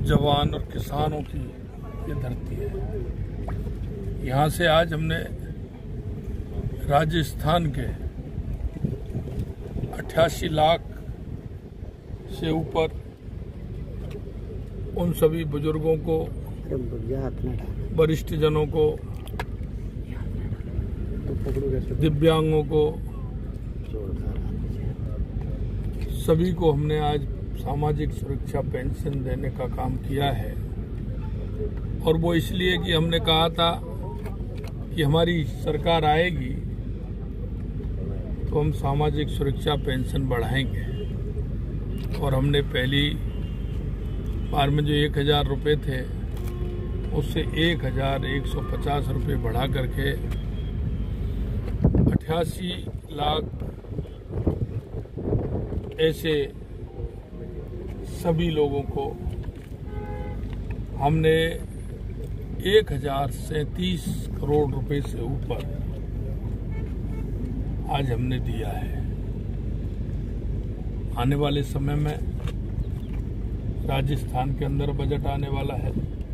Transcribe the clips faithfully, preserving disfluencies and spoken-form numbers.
जवान और किसानों की ये धरती है। यहाँ से आज हमने राजस्थान के अट्ठासी लाख से ऊपर उन सभी बुजुर्गों को, वरिष्ठ जनों को, दिव्यांगों को, सभी को हमने आज सामाजिक सुरक्षा पेंशन देने का काम किया है। और वो इसलिए कि हमने कहा था कि हमारी सरकार आएगी तो हम सामाजिक सुरक्षा पेंशन बढ़ाएंगे। और हमने पहली बार में जो एक हजार रुपये थे उससे एक हजार एक सौ पचास रुपये बढ़ा करके अट्ठासी लाख ऐसे सभी लोगों को हमने एक हजार सैंतीस करोड़ रुपए से ऊपर आज हमने दिया है। आने वाले समय में राजस्थान के अंदर बजट आने वाला है।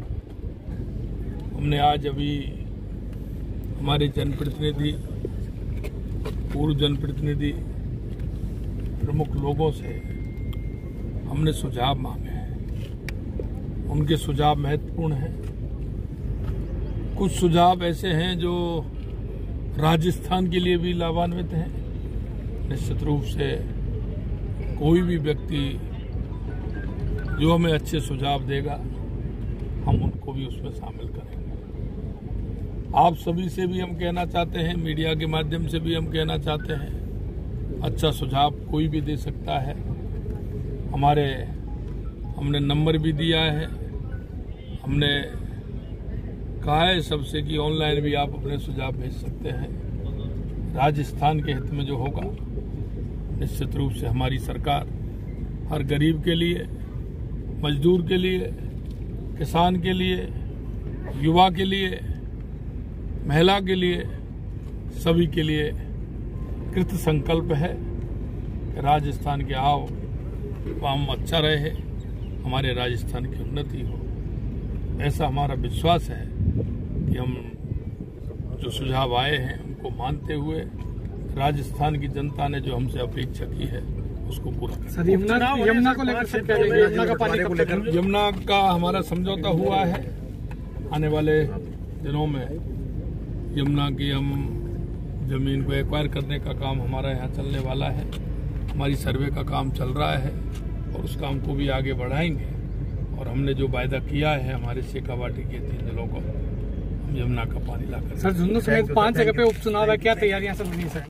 हमने आज अभी हमारे जनप्रतिनिधि, पूर्व जनप्रतिनिधि, प्रमुख लोगों से हमने सुझाव मांगे हैं। उनके सुझाव महत्वपूर्ण हैं। कुछ सुझाव ऐसे हैं जो राजस्थान के लिए भी लाभान्वित हैं। निश्चित रूप से कोई भी व्यक्ति जो हमें अच्छे सुझाव देगा हम उनको भी उसमें शामिल करेंगे। आप सभी से भी हम कहना चाहते हैं, मीडिया के माध्यम से भी हम कहना चाहते हैं, अच्छा सुझाव कोई भी दे सकता है। हमारे हमने नंबर भी दिया है। हमने कहा है सबसे कि ऑनलाइन भी आप अपने सुझाव भेज सकते हैं। राजस्थान के हित में जो होगा, निश्चित रूप से हमारी सरकार हर गरीब के लिए, मजदूर के लिए, किसान के लिए, युवा के लिए, महिला के लिए, सभी के लिए कृत संकल्प है कि राजस्थान के आओ काम अच्छा रहे, हमारे राजस्थान की उन्नति हो। ऐसा हमारा विश्वास है कि हम जो सुझाव आए हैं उनको मानते हुए राजस्थान की जनता ने जो हमसे अपेक्षा की है उसको पूरा करें। यमुना यमुना को लेकर यमुना का पानी को लेकर यमुना का हमारा समझौता हुआ है। आने वाले दिनों में यमुना की हम जमीन को एक्वायर करने का काम हमारा यहाँ चलने वाला है। हमारी सर्वे का काम चल रहा है और उस काम को भी आगे बढ़ाएंगे। और हमने जो वायदा किया है हमारे शेखावाटी के तीन जिलों को, हम यमुना का पानी लाकर। सर, झुंझुनू समेत पांच जगह पे उपचुनाव है, क्या तैयारियां चल रही हैं सर?